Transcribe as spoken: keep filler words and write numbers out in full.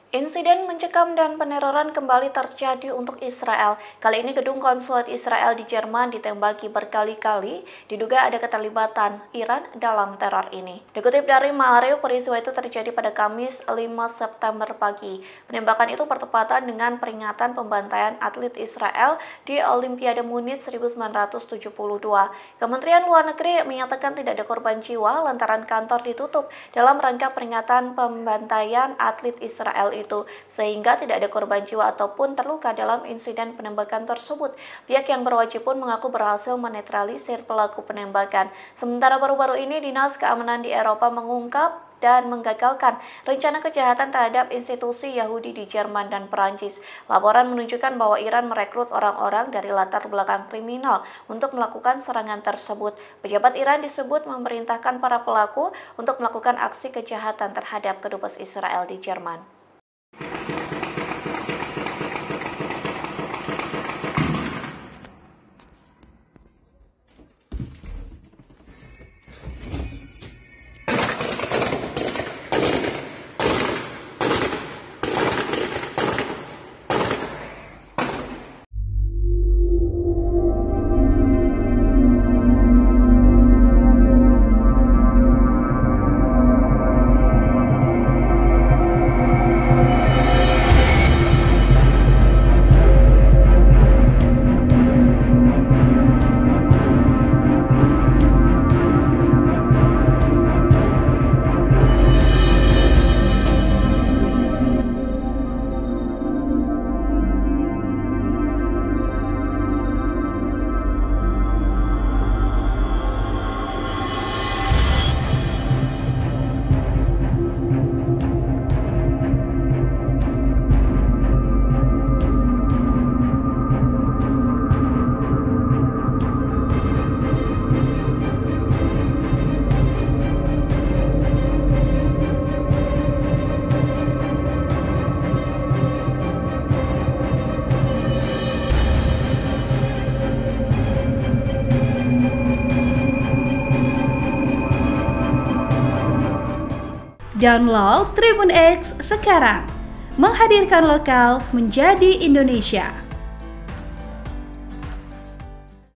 Insiden mencekam dan peneroran kembali terjadi untuk Israel. Kali ini gedung konsulat Israel di Jerman ditembaki berkali-kali, diduga ada keterlibatan Iran dalam teror ini. Dikutip dari Ma'arif, peristiwa itu terjadi pada Kamis lima September pagi. Penembakan itu bertepatan dengan peringatan pembantaian atlet Israel di Olimpiade Munich seribu sembilan ratus tujuh puluh dua. Kementerian Luar Negeri menyatakan tidak ada korban jiwa lantaran kantor ditutup dalam rangka peringatan pembantaian atlet Israel itu, sehingga tidak ada korban jiwa ataupun terluka dalam insiden penembakan tersebut. Pihak yang berwajib pun mengaku berhasil menetralisir pelaku penembakan. Sementara baru-baru ini Dinas Keamanan di Eropa mengungkap dan menggagalkan rencana kejahatan terhadap institusi Yahudi di Jerman dan Perancis. Laporan menunjukkan bahwa Iran merekrut orang-orang dari latar belakang kriminal untuk melakukan serangan tersebut. Pejabat Iran disebut memerintahkan para pelaku untuk melakukan aksi kejahatan terhadap kedubes Israel di Jerman. Download Tribun X sekarang, menghadirkan lokal menjadi Indonesia.